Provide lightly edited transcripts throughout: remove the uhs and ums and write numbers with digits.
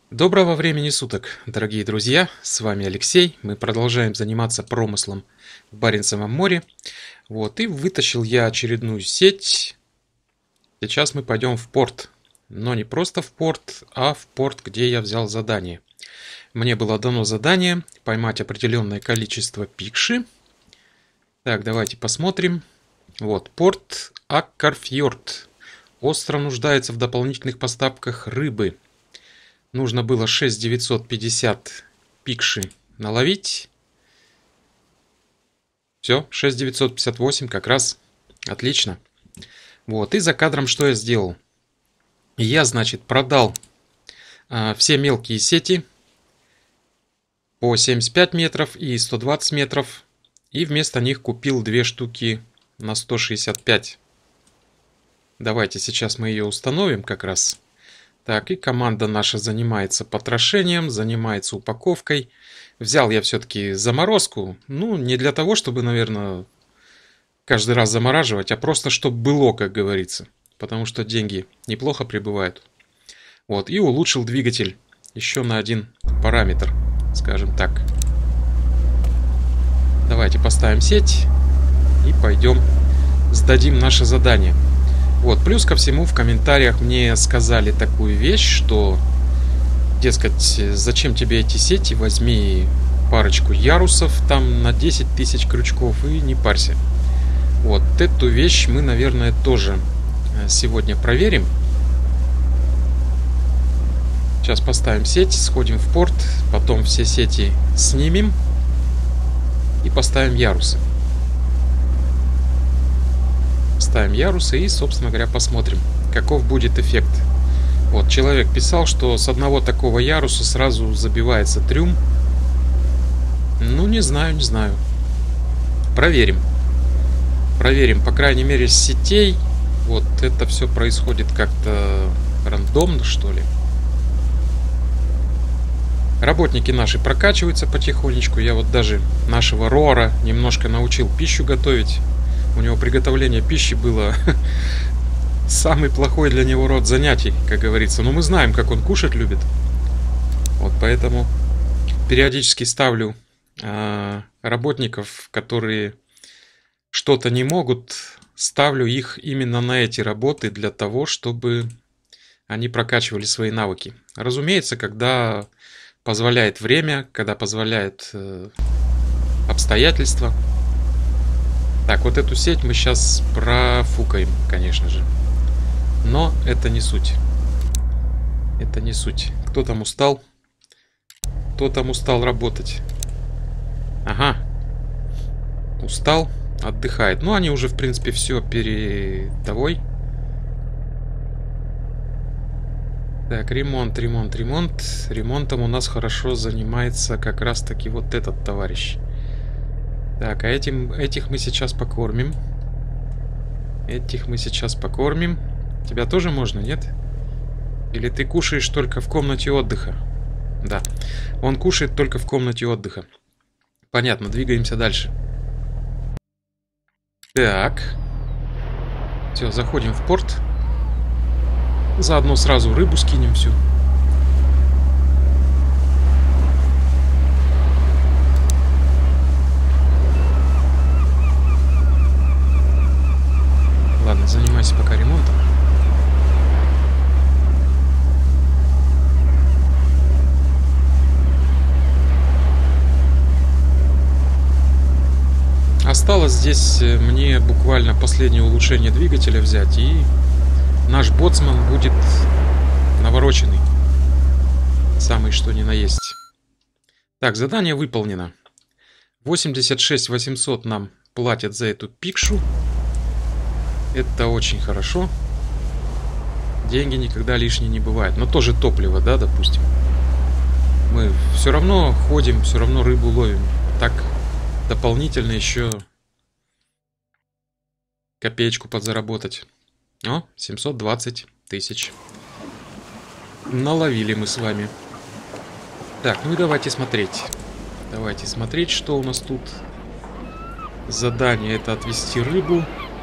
Доброго времени суток, дорогие друзья! С вами Алексей. Мы продолжаем заниматься промыслом в Баренцевом море. И вытащил я очередную сеть. Сейчас мы пойдем в порт. Но не просто в порт, а в порт, где я взял задание. Мне было дано задание поймать определенное количество пикши. Так, давайте посмотрим. Порт Аккарфьорд. Остро нуждается в дополнительных поставках рыбы. Нужно было 6950 пикши наловить. Все, 6958 как раз. Отлично. И за кадром что я сделал? Я, продал все мелкие сети по 75 метров и 120 метров. И вместо них купил две штуки на 165. Давайте сейчас мы ее установим как раз. Так, и команда наша занимается потрошением, занимается упаковкой. Взял я все-таки заморозку. Не для того, чтобы, наверное, каждый раз замораживать, а просто чтобы было, как говорится. Потому что деньги неплохо прибывают. И улучшил двигатель еще на один параметр, скажем так. Давайте поставим сеть и пойдем сдадим наше задание. Плюс ко всему в комментариях мне сказали такую вещь, что, дескать, зачем тебе эти сети, возьми парочку ярусов там на 10 тысяч крючков и не парься. Эту вещь мы, наверное, тоже сегодня проверим. Сейчас поставим сеть, сходим в порт, потом все сети снимем и поставим ярусы. Ставим ярусы и, собственно говоря, посмотрим, каков будет эффект. Человек писал, что с одного такого яруса сразу забивается трюм. Не знаю. Проверим. Проверим, по крайней мере, с сетей. Это все происходит как-то рандомно, что ли. Работники наши прокачиваются потихонечку. Я даже нашего Рора немножко научил пищу готовить. У него приготовление пищи было самый плохой для него род занятий, как говорится. Но мы знаем, как он кушать любит. Поэтому периодически ставлю работников, которые что-то не могут, ставлю их именно на эти работы для того, чтобы они прокачивали свои навыки. Разумеется, когда позволяет время, когда позволяет обстоятельства. Так, эту сеть мы сейчас профукаем, конечно же. Но это не суть. Это не суть. Кто там устал? Кто там устал работать? Ага. Устал, отдыхает. Они уже, в принципе, все передовой. Так, ремонт. Ремонтом у нас хорошо занимается как раз-таки этот товарищ. Так, а этих мы сейчас покормим. Тебя тоже можно, нет? Или ты кушаешь только в комнате отдыха? Да, он кушает только в комнате отдыха. Понятно, двигаемся дальше. Так. Все, заходим в порт. Заодно сразу рыбу скинем всю. Ладно, занимайся пока ремонтом. Осталось здесь мне буквально последнее улучшение двигателя взять, и наш боцман будет навороченный. Самый что ни на есть. Так, задание выполнено. 86 800 нам платят за эту пикшу. Это очень хорошо. Деньги никогда лишние не бывают. Но тоже топливо, да, допустим. Мы все равно ходим, все равно рыбу ловим. Так, дополнительно еще копеечку подзаработать. 720 тысяч. Наловили мы с вами. Так, и давайте смотреть. Давайте смотреть, что у нас тут. Задание это отвезти рыбу.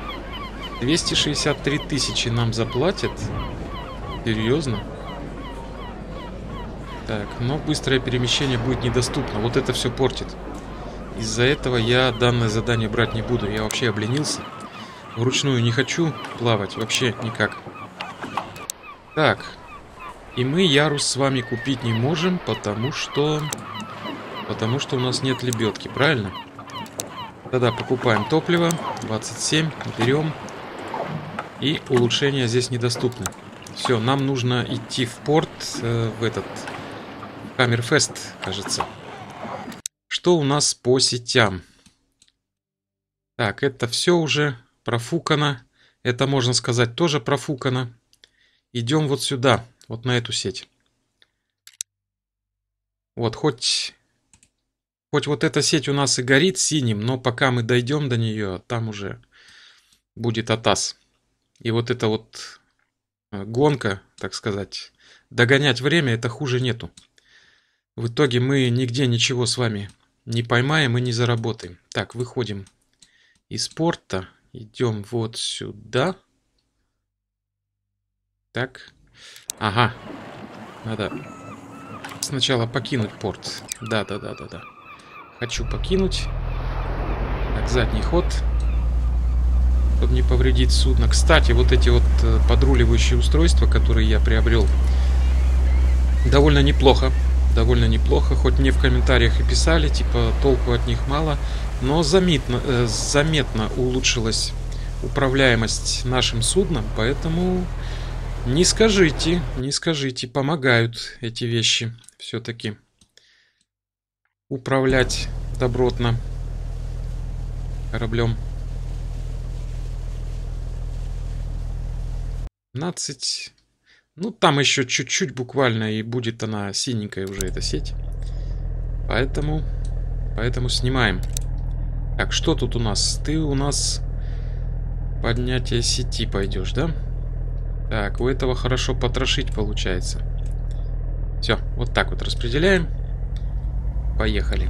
263 тысячи нам заплатят. Серьезно? Так, но быстрое перемещение будет недоступно. Вот это все портит. Из-за этого я данное задание брать не буду. Я вообще обленился. Вручную не хочу плавать. Вообще никак. Так. И мы ярус с вами купить не можем, потому что у нас нет лебедки, правильно? Тогда покупаем топливо. 27. Берем. И улучшения здесь недоступны. Все, нам нужно идти в порт, в этот Хаммерфест, кажется. Что у нас по сетям? Так, это все уже профукано. Это, можно сказать, тоже профукано. Идем вот сюда, вот на эту сеть. Вот, хоть вот эта сеть у нас и горит синим, но пока мы дойдем до нее, там уже будет атас. И вот эта вот гонка, так сказать, догонять время, это хуже нету. В итоге мы нигде ничего с вами не поймаем и не заработаем. Так, выходим из порта. Идем вот сюда. Так. Ага. Надо сначала покинуть порт. Да. Хочу покинуть. Так, задний ход. Чтобы не повредить судно. Кстати, вот эти вот подруливающие устройства, которые я приобрел, довольно неплохо. Довольно неплохо, хоть мне в комментариях и писали, типа толку от них мало, но заметно улучшилась управляемость нашим судном, поэтому не скажите, помогают эти вещи все-таки управлять добротно кораблем. 15. Ну, там еще чуть-чуть буквально, и будет она синенькая уже, эта сеть. Поэтому снимаем. Так, что тут у нас? Ты у нас поднятие сети пойдешь, да? Так, у этого хорошо потрошить получается. Все, вот так вот распределяем. Поехали.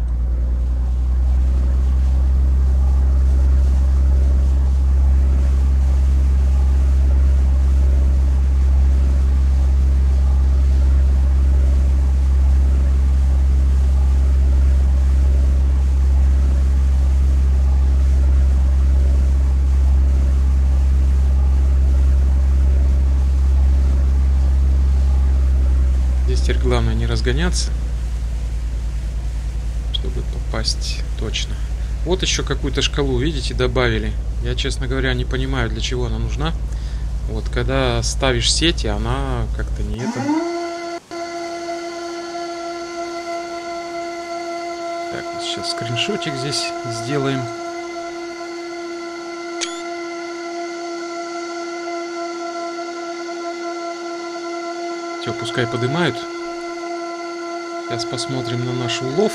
Теперь главное не разгоняться, чтобы попасть точно. Вот еще какую-то шкалу, видите, добавили. Я, честно говоря, не понимаю, для чего она нужна. Вот, когда ставишь сети, она как-то не это. Так, вот сейчас скриншотик здесь сделаем. Все, пускай поднимают. Сейчас посмотрим на наш улов.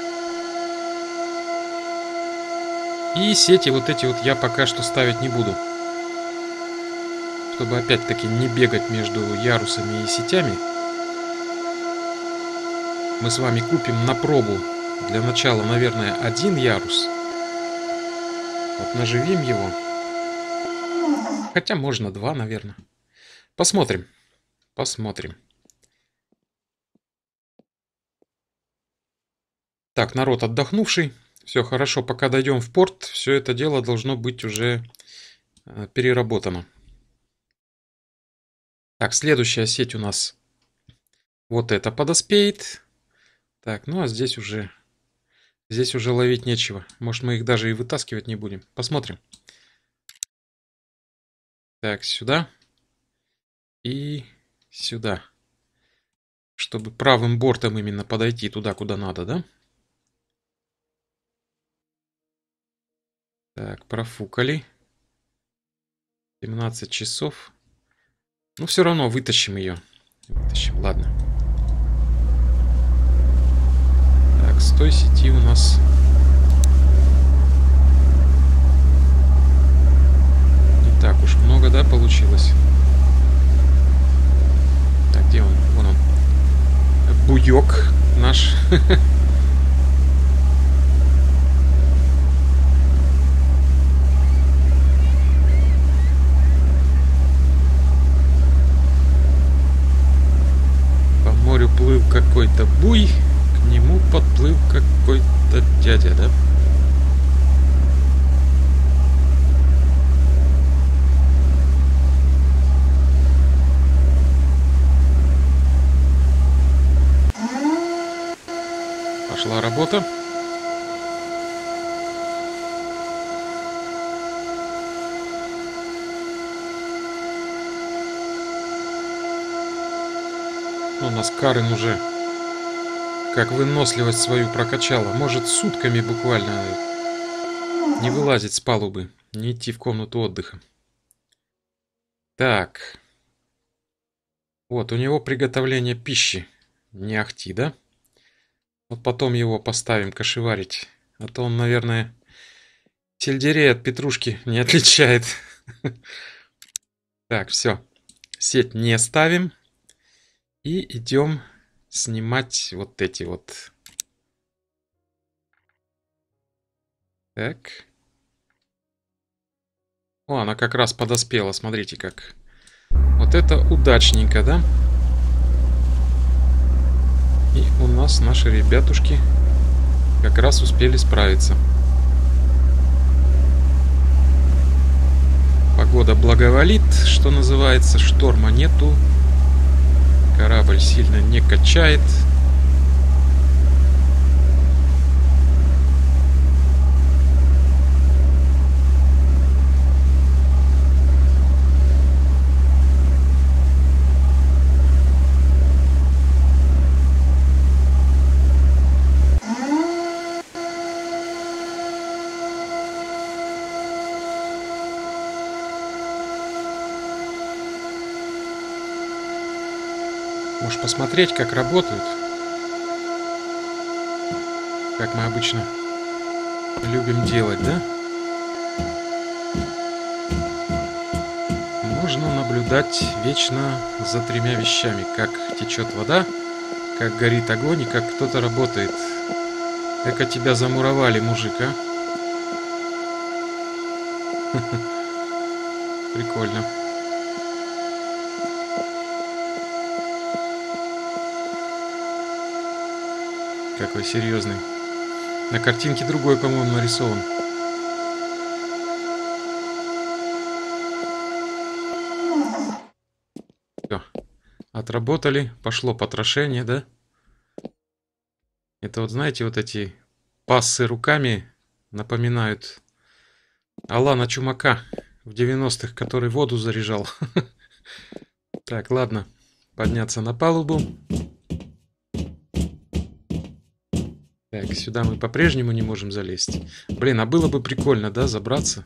И сети вот эти вот я пока что ставить не буду. Чтобы опять-таки не бегать между ярусами и сетями. Мы с вами купим на пробу. Для начала, наверное, один ярус. Вот наживим его. Хотя можно два, наверное. Посмотрим. Так, народ отдохнувший. Все хорошо, пока дойдем в порт, все это дело должно быть уже переработано. Так, следующая сеть у нас вот эта подоспеет. Так, ну а здесь уже ловить нечего. Может, мы их даже и вытаскивать не будем. Посмотрим. Так, сюда и сюда. Чтобы правым бортом именно подойти туда, куда надо, да? Так, профукали. 17 часов. Ну, все равно вытащим ее. Вытащим, ладно. Так, с той сети у нас... не так уж много, да, получилось? Так, где он? Вон он. Буёк наш. Плыл какой-то буй, к нему подплыл какой-то дядя, да? Пошла работа. У нас Карен уже как выносливость свою прокачала. Может сутками буквально не вылазить с палубы, не идти в комнату отдыха. Так. Вот, у него приготовление пищи не ахти, да? Вот потом его поставим кашеварить. А то он, наверное, сельдерей от петрушки не отличает. Так, все. Сеть не ставим. И идем снимать вот эти вот. Так. О, она как раз подоспела. Смотрите как. Вот это удачненько, да? И у нас наши ребятушки как раз успели справиться. Погода благоволит, что называется. Шторма нету. Корабль сильно не качает. Можешь посмотреть, как работают. Как мы обычно любим делать, да? Можно наблюдать вечно за тремя вещами. Как течет вода, как горит огонь и как кто-то работает. Эко тебя замуровали, мужик, а? Прикольно. Какой серьезный. На картинке другой, по-моему, нарисован. Все. Отработали. Пошло потрошение, да? Это вот, знаете, вот эти пассы руками напоминают Алана Чумака в 90-х, который воду заряжал. Так, ладно. Подняться на палубу. Так, сюда мы по-прежнему не можем залезть. Блин, а было бы прикольно, да, забраться?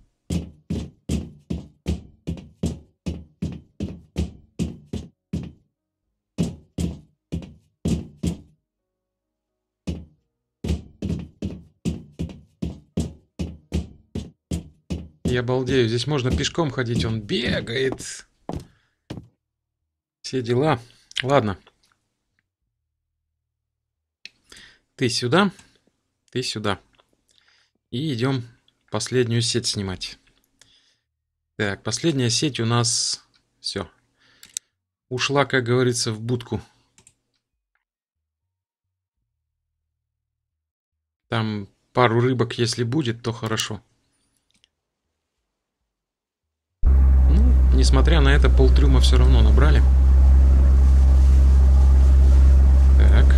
Я балдею, здесь можно пешком ходить, он бегает. Все дела. Ладно. Ты сюда, ты сюда. И идем последнюю сеть снимать. Так, последняя сеть у нас... Все. Ушла, как говорится, в будку. Там пару рыбок, если будет, то хорошо. Ну, несмотря на это, полтрюма все равно набрали. Так.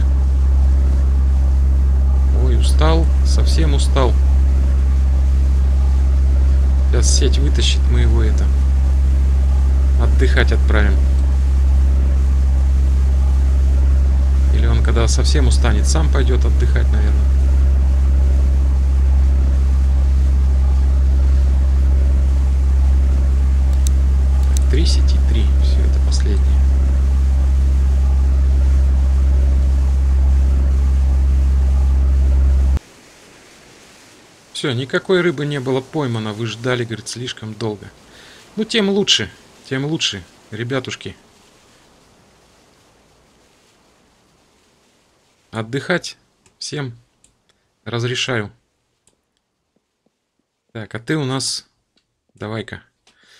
Ой, устал, совсем устал. Сейчас сеть вытащит, мы его это... отдыхать отправим. Или он, когда совсем устанет, сам пойдет отдыхать, наверное. Так, 3 сети, 3. Все, это последнее. Все, никакой рыбы не было поймано. Вы ждали, говорит, слишком долго. Ну, тем лучше, ребятушки. Отдыхать всем разрешаю. Так, а ты у нас... Давай-ка,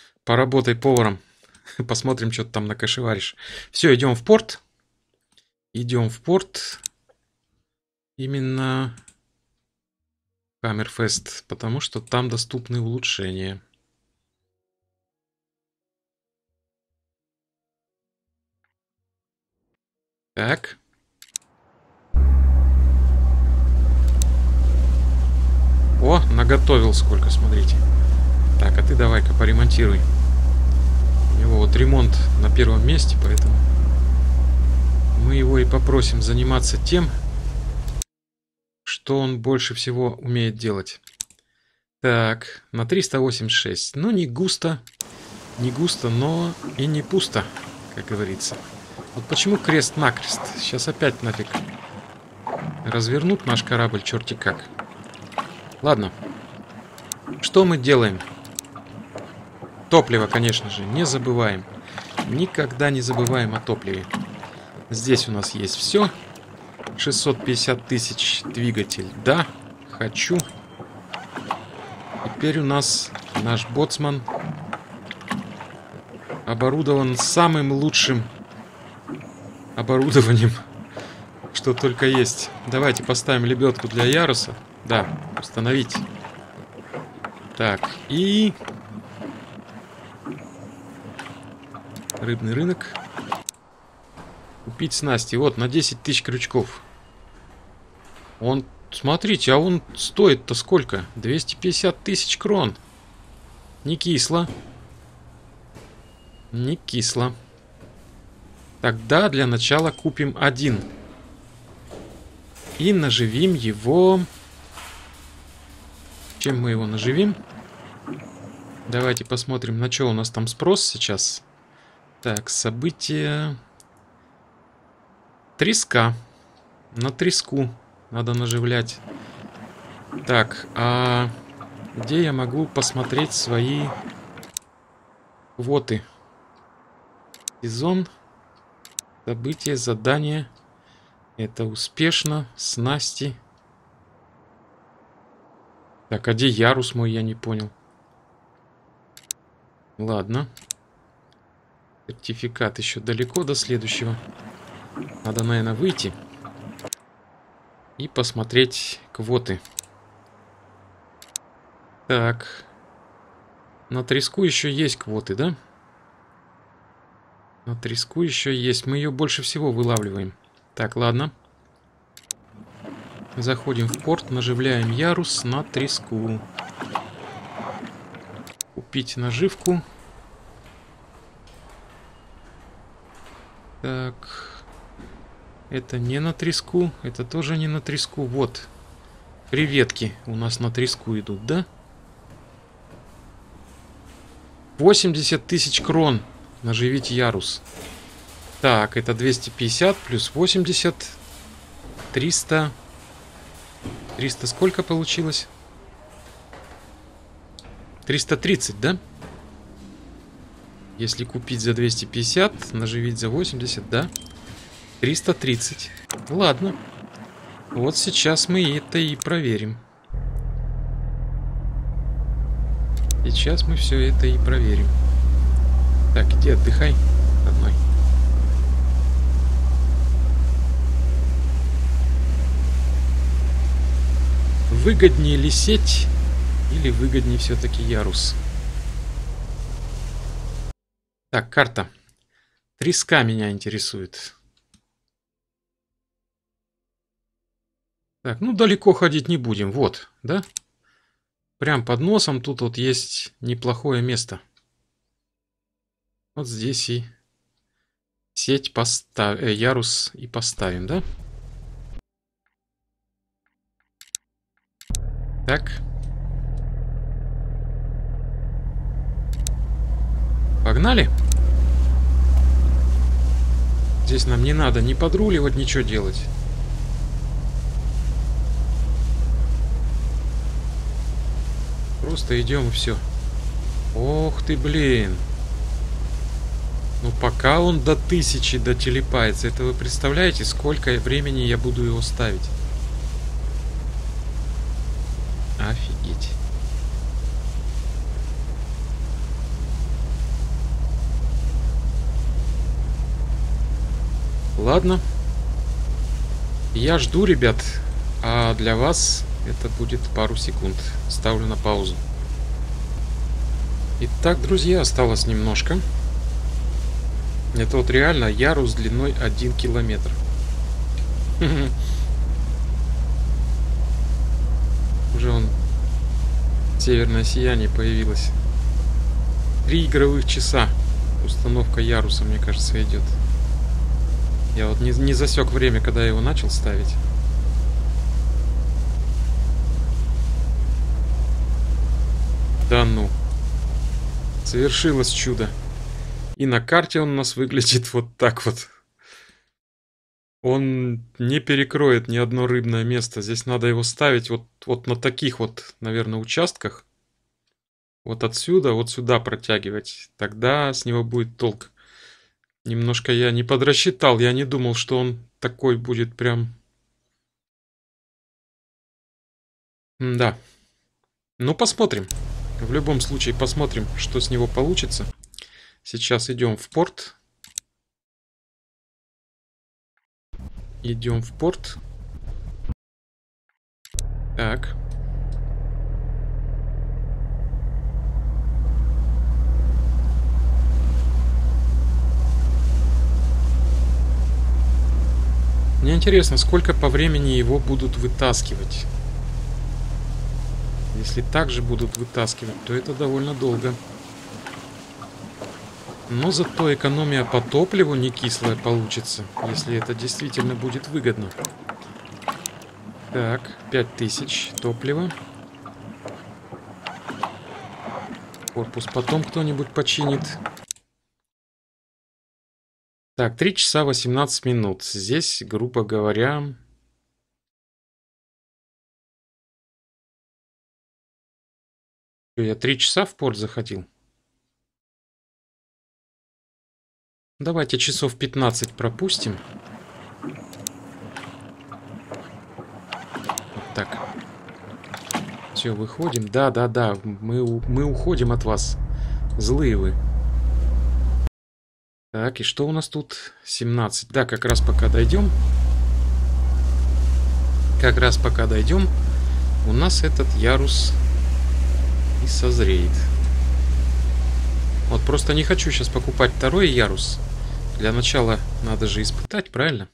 поработай поваром. Посмотрим, что ты там накашеваришь. Все, идем в порт. идем в порт. Именно Хаммерфест, потому что там доступны улучшения. Так. О, наготовил сколько, смотрите. Так, а ты давай-ка поремонтируй. У него вот ремонт на первом месте, поэтому мы его и попросим заниматься тем, что он больше всего умеет делать. Так, на 386. Ну, не густо, но и не пусто, как говорится. Вот почему крест-накрест? Сейчас опять нафиг развернут наш корабль черти как. Ладно. Что мы делаем? Топливо, конечно же, не забываем. Никогда не забываем о топливе. Здесь у нас есть все. 650 тысяч двигатель. Да, хочу. Теперь у нас наш боцман оборудован самым лучшим оборудованием, что только есть. Давайте поставим лебедку для яруса. Да, установить. Так, и... рыбный рынок. Купить снасти. Вот, на 10 тысяч крючков. Он, смотрите, а он стоит-то сколько? 250 тысяч крон. Не кисло. Не кисло. Тогда для начала купим один. И наживим его... Чем мы его наживим? Давайте посмотрим, на что у нас там спрос сейчас. Так, события... Треска. На треску надо наживлять. Так, а где я могу посмотреть свои квоты? Сезон. События, задания. Это успешно. Снасти. Так, а где ярус мой, я не понял. Ладно. Сертификат еще далеко до следующего. Надо, наверное, выйти и посмотреть квоты. Так. На треску еще есть квоты, да? На треску еще есть. Мы ее больше всего вылавливаем. Так, ладно. Заходим в порт, наживляем ярус на треску. Купить наживку. Так. Это не на треску. Это тоже не на треску. Вот. Креветки у нас на треску идут, да? 80 тысяч крон. Наживить ярус. Так, это 250 плюс 80. 300. 300 сколько получилось? 330, да? Если купить за 250, наживить за 80, да? 330. Ладно. Вот сейчас мы это и проверим. Сейчас мы все это и проверим. Так, иди отдыхай, родной. Выгоднее ли сеть или выгоднее все-таки ярус? Так, карта. Треска меня интересует. Так, ну далеко ходить не будем. Вот, да? Прям под носом тут вот есть неплохое место. Вот здесь и сеть поставим, ярус и поставим, да? Так. Погнали. Здесь нам не надо ни подруливать, ничего делать. Просто идем и все. Ох ты, блин. Ну пока он до 1000 дотелепается, это вы представляете, сколько времени я буду его ставить? Офигеть. Ладно. Я жду, ребят, а для вас это будет пару секунд. Ставлю на паузу. Итак, друзья, осталось немножко. Это вот реально ярус длиной 1 километр. Уже он северное сияние появилось. 3 игровых часа. Установка яруса, мне кажется, идет. Я вот не засек время, когда я его начал ставить. Да ну. Совершилось чудо. И на карте он у нас выглядит вот так вот. Он не перекроет ни одно рыбное место. Здесь надо его ставить вот на таких вот, наверное, участках. Вот отсюда, вот сюда протягивать. Тогда с него будет толк. Немножко я не подрасчитал. Я не думал, что он такой будет прям... Да. Ну, посмотрим. В любом случае, посмотрим, что с него получится. Сейчас идем в порт. Идем в порт. Так. Мне интересно, сколько по времени его будут вытаскивать. Если так же будут вытаскивать, то это довольно долго. Но зато экономия по топливу не кислая получится, если это действительно будет выгодно. Так, 5000 топлива. Корпус потом кто-нибудь починит. Так, 3 часа 18 минут. Здесь, грубо говоря... Я 3 часа в порт заходил. Давайте часов 15 пропустим. Вот так. Все, выходим. Да. Мы уходим от вас. Злые вы. Так, и что у нас тут? 17. Да, как раз пока дойдем. У нас этот ярус и созреет. Вот просто не хочу сейчас покупать второй ярус. Для начала надо же испытать, правильно?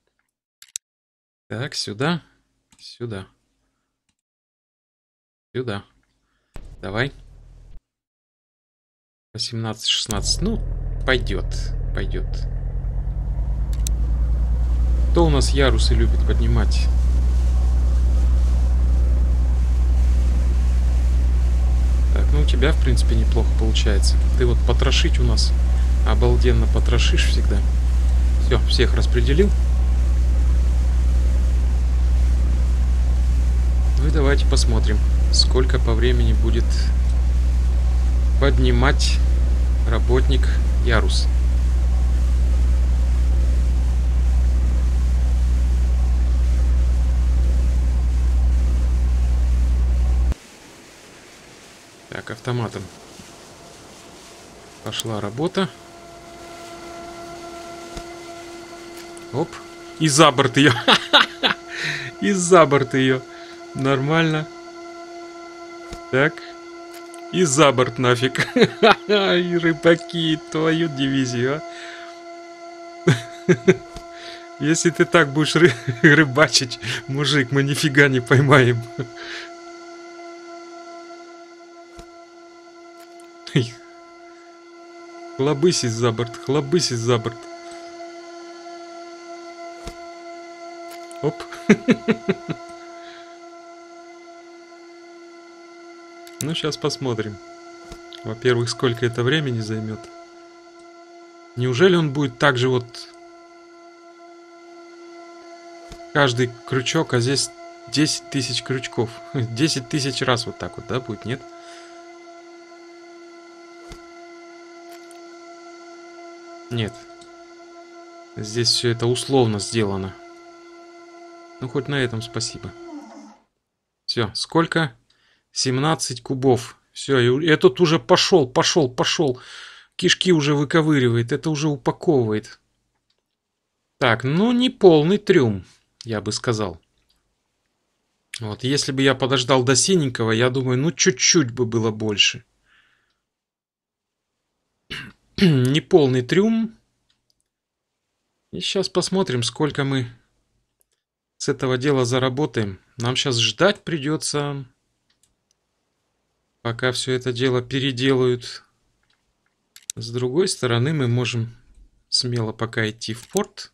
Так, сюда. Сюда. Сюда. Давай. 18-16. Ну, пойдет. Кто у нас ярусы любит поднимать? Так, ну у тебя, в принципе, неплохо получается. Ты вот потрошить у нас обалденно потрошишь всегда. Все, всех распределил. Ну и давайте посмотрим, сколько по времени будет поднимать работник ярус. Так, автоматом пошла работа. Оп. И за борт ее. И за борт ее. Нормально. Так. И за борт нафиг. И рыбаки, твою дивизию, а. Если ты так будешь рыбачить, мужик, мы нифига не поймаем. Хлобысись за борт, хлобысись за борт. Оп. Ну, сейчас посмотрим. Во-первых, сколько это времени займет. Неужели он будет так же вот... Каждый крючок, а здесь 10 тысяч крючков. 10 тысяч раз вот так вот, да, будет, нет? Нет. Здесь все это условно сделано. Ну, хоть на этом спасибо. Все, сколько? 17 кубов. Все, и этот уже пошел. Кишки уже выковыривает, это уже упаковывает. Так, ну не полный трюм. я бы сказал. Вот, если бы я подождал до синенького, я думаю, ну чуть-чуть бы было больше. Неполный трюм. И сейчас посмотрим, сколько мы с этого дела заработаем. Нам сейчас ждать придется, пока все это дело переделают. С другой стороны, мы можем смело пока идти в порт.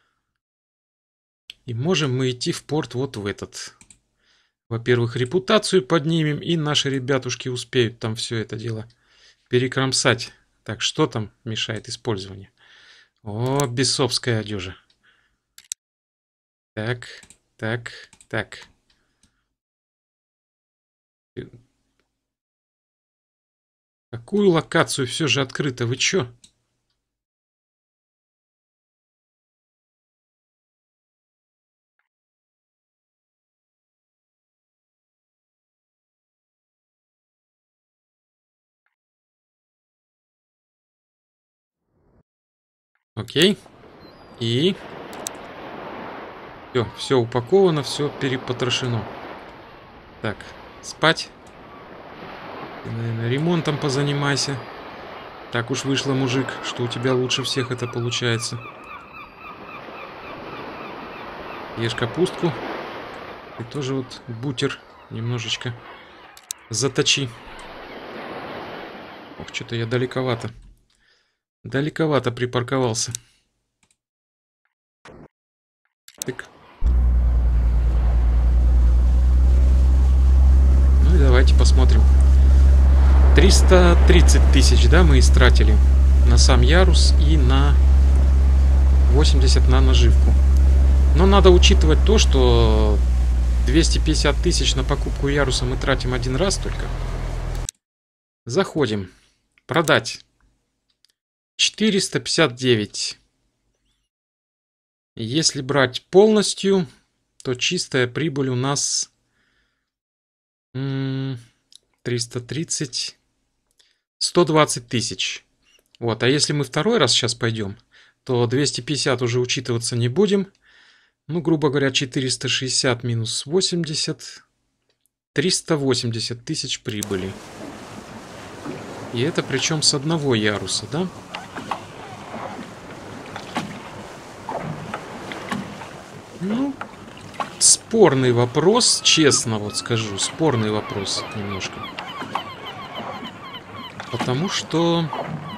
И можем мы идти в порт вот в этот. Во-первых, репутацию поднимем, и наши ребятушки успеют там все это дело перекромсать. Так, что там мешает использованию? О, бесовская одежа. Так, так, так. Какую локацию все же открыто? Вы чё? Окей. И... Все упаковано, все перепотрошено. Так, спать. Ты, наверное, ремонтом позанимайся. Так уж вышло, мужик, что у тебя лучше всех это получается. Ешь капустку. И тоже вот бутер немножечко заточи. Ох, что-то я далековато. Далековато припарковался. Так. Ну и давайте посмотрим. 330 тысяч, да, мы истратили на сам ярус и на 80 на наживку. Но надо учитывать то, что 250 тысяч на покупку яруса мы тратим один раз только. Заходим. Продать. 459. Если брать полностью, то чистая прибыль у нас 330, 120 тысяч. Вот, а если мы второй раз сейчас пойдем, то 250 уже учитываться не будем. Ну, грубо говоря, 460 минус 80, 380 тысяч прибыли. И это причем с одного яруса, да? Ну, спорный вопрос, честно вот скажу, спорный вопрос немножко. Потому что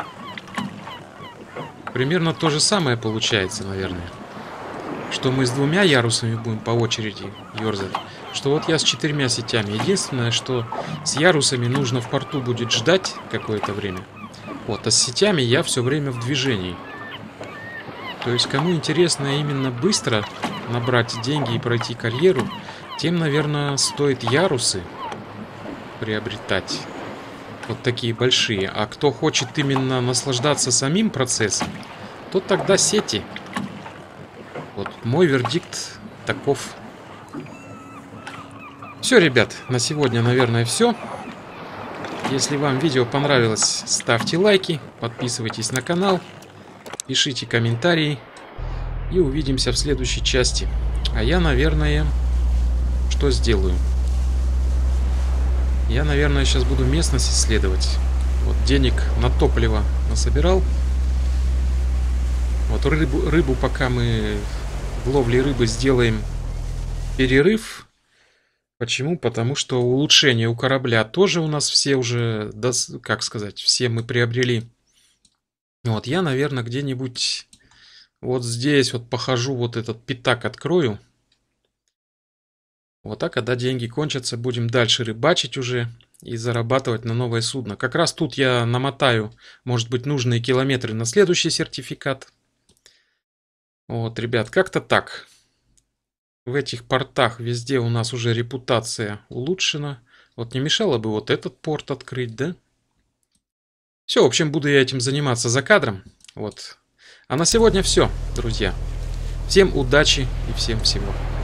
примерно то же самое получается, наверное. Что мы с двумя ярусами будем по очереди ерзать. Что вот я с 4 сетями. Единственное, что с ярусами нужно в порту будет ждать какое-то время. Вот, а с сетями я все время в движении. То есть, кому интересно именно быстро набрать деньги и пройти карьеру, тем, наверное, стоит ярусы приобретать. Вот такие большие. А кто хочет именно наслаждаться самим процессом, то тогда сети. Вот мой вердикт таков. Все, ребят, на сегодня, наверное, все. Если вам видео понравилось, ставьте лайки, подписывайтесь на канал, пишите комментарии. И увидимся в следующей части. А я, наверное, что сделаю? Я, наверное, сейчас буду местность исследовать. Вот денег на топливо насобирал. Вот рыбу пока мы в ловле рыбы сделаем перерыв. Почему? Потому что улучшения у корабля тоже у нас все уже, как сказать, все мы приобрели. Вот я, наверное, где-нибудь вот здесь вот похожу, вот этот пятак открою. Вот так, когда деньги кончатся, будем дальше рыбачить уже и зарабатывать на новое судно. Как раз тут я намотаю, может быть, нужные километры на следующий сертификат. Вот, ребят, как-то так. В этих портах везде у нас уже репутация улучшена. Вот не мешало бы вот этот порт открыть, да? Все, в общем, буду я этим заниматься за кадром. Вот. А на сегодня все, друзья. Всем удачи и всем всего.